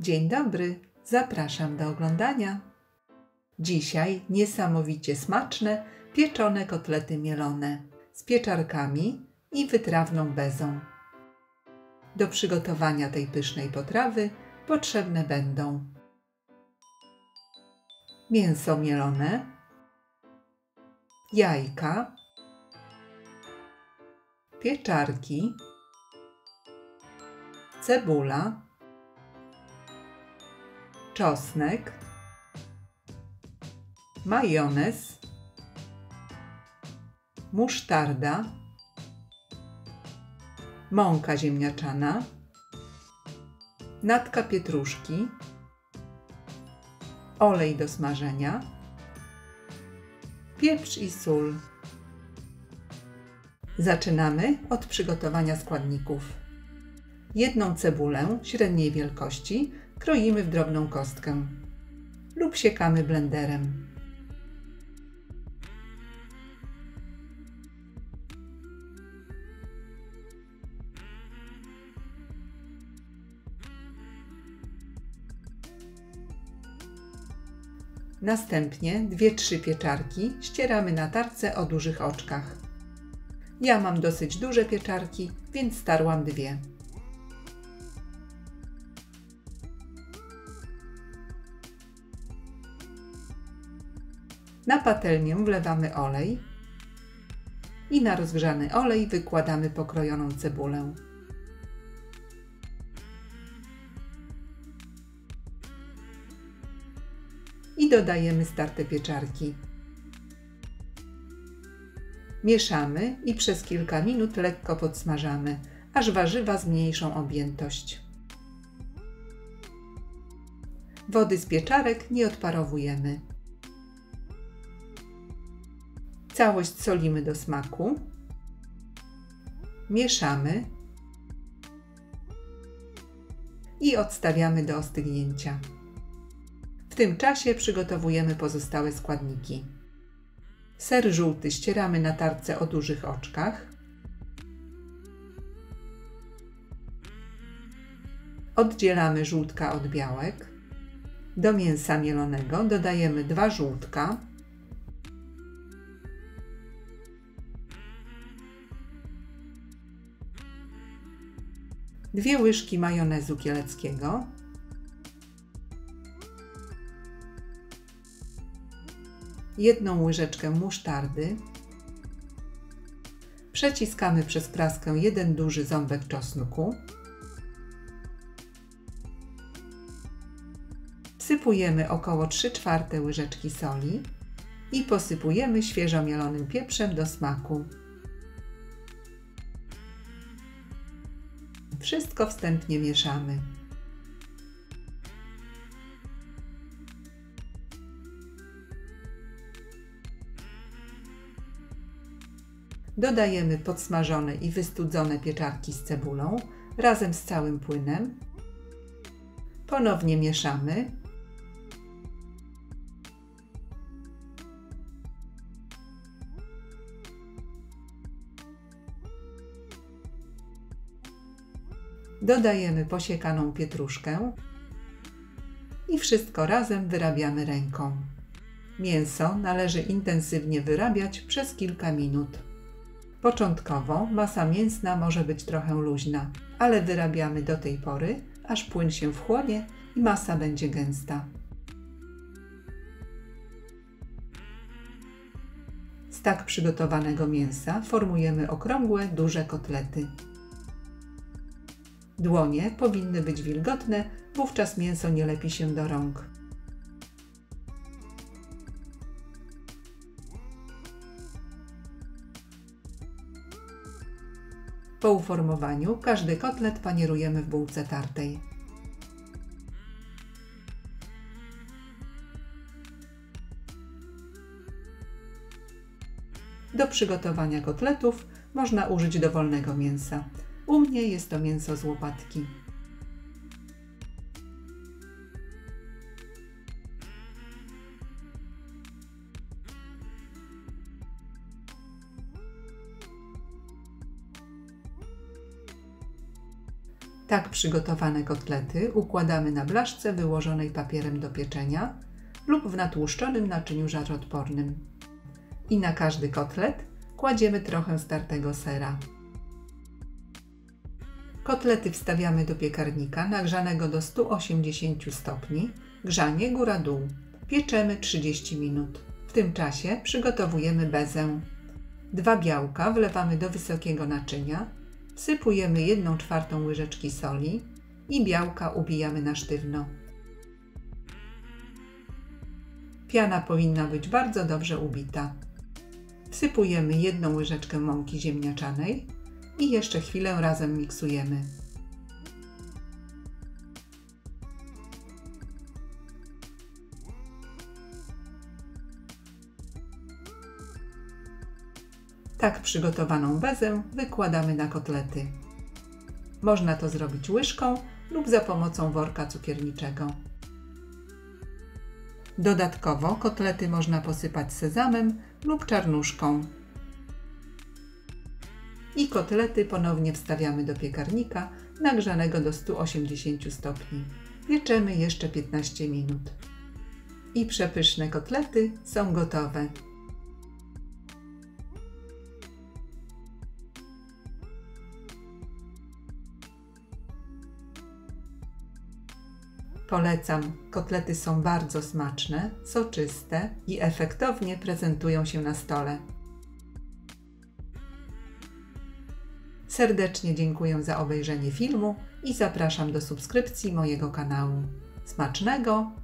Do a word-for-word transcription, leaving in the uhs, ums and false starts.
Dzień dobry, zapraszam do oglądania. Dzisiaj niesamowicie smaczne pieczone kotlety mielone z pieczarkami i wytrawną bezą. Do przygotowania tej pysznej potrawy potrzebne będą mięso mielone, jajka, pieczarki, cebula, czosnek, majonez, musztarda, mąka ziemniaczana, natka pietruszki, olej do smażenia, pieprz i sól. Zaczynamy od przygotowania składników. Jedną cebulę średniej wielkości kroimy w drobną kostkę lub siekamy blenderem. Następnie dwie trzy pieczarki ścieramy na tarce o dużych oczkach. Ja mam dosyć duże pieczarki, więc starłam dwie. Na patelnię wlewamy olej i na rozgrzany olej wykładamy pokrojoną cebulę. I dodajemy starte pieczarki. Mieszamy i przez kilka minut lekko podsmażamy, aż warzywa zmniejszą objętość. Wody z pieczarek nie odparowujemy. Całość solimy do smaku. Mieszamy i odstawiamy do ostygnięcia. W tym czasie przygotowujemy pozostałe składniki. Ser żółty ścieramy na tarce o dużych oczkach. Oddzielamy żółtka od białek. Do mięsa mielonego dodajemy dwa żółtka. Dwie łyżki majonezu kieleckiego. Jedną łyżeczkę musztardy. Przeciskamy przez praskę jeden duży ząbek czosnku. Wsypujemy około trzy czwarte łyżeczki soli i posypujemy świeżo mielonym pieprzem do smaku. Wszystko wstępnie mieszamy. Dodajemy podsmażone i wystudzone pieczarki z cebulą razem z całym płynem. Ponownie mieszamy. Dodajemy posiekaną pietruszkę i wszystko razem wyrabiamy ręką. Mięso należy intensywnie wyrabiać przez kilka minut. Początkowo masa mięsna może być trochę luźna, ale wyrabiamy do tej pory, aż płyn się wchłonie i masa będzie gęsta. Z tak przygotowanego mięsa formujemy okrągłe, duże kotlety. Dłonie powinny być wilgotne, wówczas mięso nie lepi się do rąk. Po uformowaniu każdy kotlet panierujemy w bułce tartej. Do przygotowania kotletów można użyć dowolnego mięsa. U mnie jest to mięso z łopatki. Tak przygotowane kotlety układamy na blaszce wyłożonej papierem do pieczenia lub w natłuszczonym naczyniu żaroodpornym. I na każdy kotlet kładziemy trochę startego sera. Kotlety wstawiamy do piekarnika nagrzanego do stu osiemdziesięciu stopni, grzanie góra-dół. Pieczemy trzydzieści minut. W tym czasie przygotowujemy bezę. Dwa białka wlewamy do wysokiego naczynia, wsypujemy jedną czwartą łyżeczki soli i białka ubijamy na sztywno. Piana powinna być bardzo dobrze ubita. Wsypujemy jedną łyżeczkę mąki ziemniaczanej i jeszcze chwilę razem miksujemy. Tak przygotowaną bezę wykładamy na kotlety. Można to zrobić łyżką lub za pomocą worka cukierniczego. Dodatkowo kotlety można posypać sezamem lub czarnuszką. I kotlety ponownie wstawiamy do piekarnika nagrzanego do stu osiemdziesięciu stopni. Pieczemy jeszcze piętnaście minut. I przepyszne kotlety są gotowe. Polecam, kotlety są bardzo smaczne, soczyste i efektownie prezentują się na stole. Serdecznie dziękuję za obejrzenie filmu i zapraszam do subskrypcji mojego kanału. Smacznego!